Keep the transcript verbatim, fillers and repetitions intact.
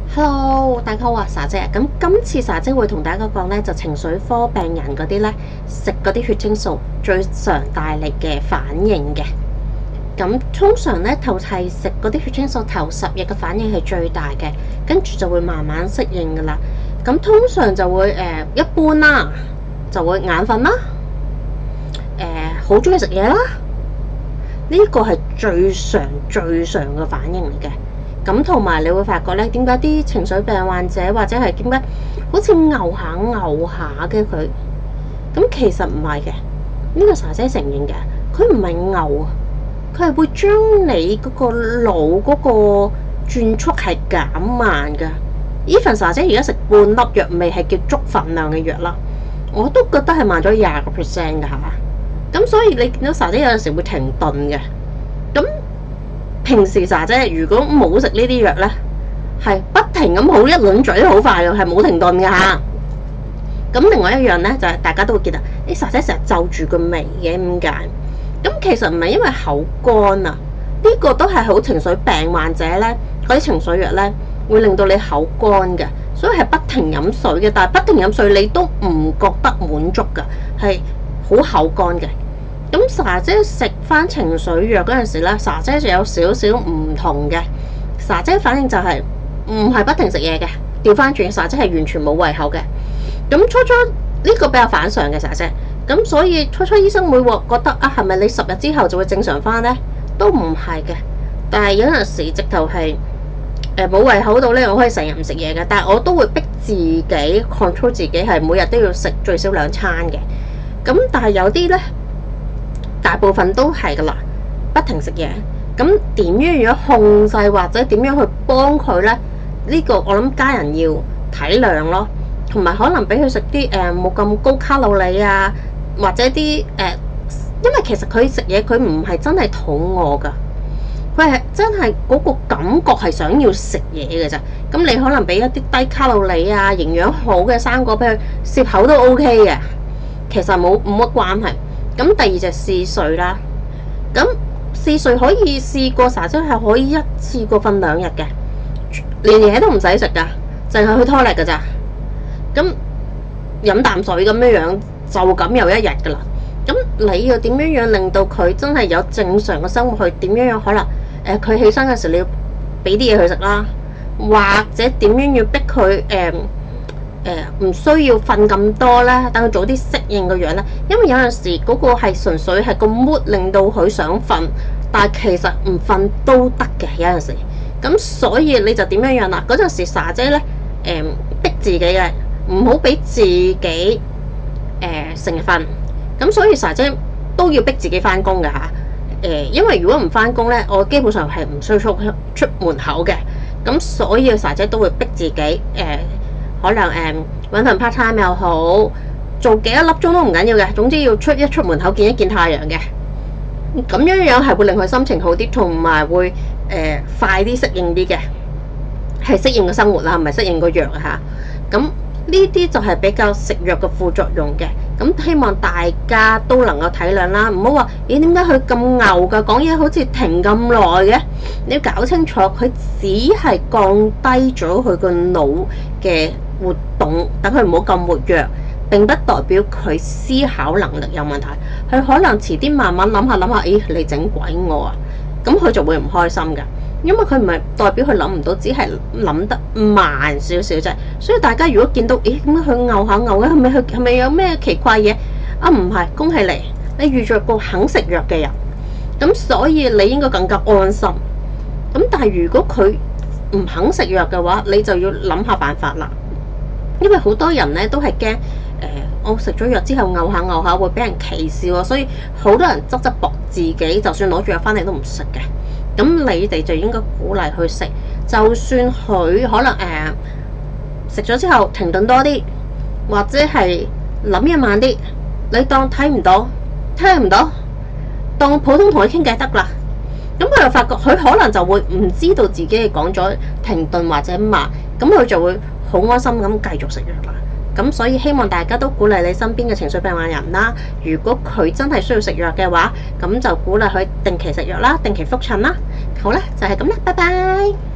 Hello，大家好啊，莎姐。咁今次莎姐會同大家講咧，就情緒科病人嗰啲咧食嗰啲血清素最常帶嚟嘅反應嘅。咁通常咧頭係食嗰啲血清素頭十日嘅反應係最大嘅，跟住就會慢慢適應噶啦。咁通常就會誒、呃、一般啦，就會眼瞓啦，誒好中意食嘢啦。呢、這個係最常最常嘅反應嚟嘅。咁同埋你會發覺咧，點解啲情緒病患者或者係點解好似牛下牛下嘅佢？咁其實唔係嘅，呢、這個莎姐承認嘅，佢唔係牛啊，佢係會將你嗰個腦嗰個轉速係減慢噶。even莎姐而家食半粒藥未係叫足份量嘅藥啦，我都覺得係慢咗廿個 percent 噶嚇。咁所以你見到莎姐有陣時會停頓嘅，咁。平時莎姐如果冇食呢啲藥咧，係不停咁好一輪嘴好快嘅，係冇停頓嘅嚇。咁另外一樣咧就係、是、大家都會記得，啲莎姐成日皺住個眉嘅點解？咁其實唔係因為口乾啊，呢、這個都係好情緒病患者咧，嗰啲情緒藥咧會令到你口乾嘅，所以係不停飲水嘅。但係不停飲水你都唔覺得滿足㗎，係好口乾嘅。咁莎姐食翻情緒藥嗰陣時咧，莎姐就有少少唔同嘅。莎姐反應就係唔係不停食嘢嘅，調翻轉莎姐係完全冇胃口嘅。咁初初呢個比較反常嘅莎姐，咁所以初初醫生會覺得啊，係咪你十日之後就會正常翻呢？都唔係嘅。但係有陣時直頭係誒冇胃口到呢，我可以成日唔食嘢嘅，但係我都會逼自己 control 自己係每日都要食最少兩餐嘅。咁但係有啲呢。大部分都係噶啦，不停食嘢。咁點樣樣控制或者點樣去幫佢呢？呢、這個我諗家人要體諒咯，同埋可能俾佢食啲誒冇咁高卡路里啊，或者啲誒、呃，因為其實佢食嘢佢唔係真係肚餓噶，佢係真係嗰個感覺係想要食嘢嘅咋。咁你可能俾一啲低卡路里啊、營養好嘅生果俾佢攝口都 OK 嘅，其實冇冇乜關係。咁第二就試睡啦，咁試睡可以試過莎姐係可以一次過瞓兩日嘅，連嘢都唔使食噶，淨係去拖力噶咋，咁飲啖水咁樣樣就咁又一日噶啦。咁你要點樣樣令到佢真係有正常嘅生活？去點樣樣可能誒佢、呃、起身嘅時候你要俾啲嘢佢食啦，或者點樣要逼佢誒？呃誒唔、呃、需要瞓咁多咧，等佢早啲適應個樣咧。因為有陣時嗰個係純粹係個 mood 令到佢想瞓，但係其實唔瞓都得嘅。有陣時咁，所以你就點樣樣啦？嗰陣時莎姐咧誒、呃、逼自己嘅，唔好俾自己誒成日瞓。咁所以莎姐都要逼自己翻工嘅嚇。誒、呃，因為如果唔翻工咧，我基本上係唔需要出出門口嘅。咁所以莎姐都會逼自己誒。呃可能誒揾份 part time 又好，做幾多粒鐘都唔緊要嘅，總之要出一出門口見一見太陽嘅，咁樣樣係會令佢心情好啲，同埋會誒、呃、快啲適應啲嘅，係適應個生活啦，唔係適應個藥啊嚇。咁呢啲就係比較食藥嘅副作用嘅。咁希望大家都能夠體諒啦，唔好話咦點解佢咁牛㗎？講嘢好似停咁耐嘅。你要搞清楚，佢只係降低咗佢個腦嘅活動，等佢唔好咁活躍，並不代表佢思考能力有問題。佢可能遲啲慢慢諗下諗下，咦你整鬼我啊！咁佢就會唔開心㗎，因為佢唔係代表佢諗唔到，只係諗得慢少少啫。所以大家如果見到，咦點解佢牛下牛嘅，係咪佢係咪有咩奇怪嘢啊？唔係，恭喜你，你遇着個肯食藥嘅人，咁所以你應該更加安心。咁但係如果佢唔肯食藥嘅話，你就要諗下辦法啦。因為好多人咧都係驚誒，我食咗藥之後嘔下嘔下會俾人歧視喎，所以好多人側側膊自己，就算攞住藥翻嚟都唔食嘅。咁你哋就應該鼓勵去食，就算佢可能誒食咗之後停頓多啲，或者係諗嘢慢啲，你當睇唔到、聽唔到，當普通同佢傾偈得啦。咁佢又發覺佢可能就會唔知道自己係講咗停頓或者慢，咁佢就會好安心咁繼續食藥啦。咁所以希望大家都鼓勵你身邊嘅情緒病患人啦。如果佢真係需要食藥嘅話，咁就鼓勵佢定期食藥啦，定期覆診啦。好啦，就係咁啦，拜拜。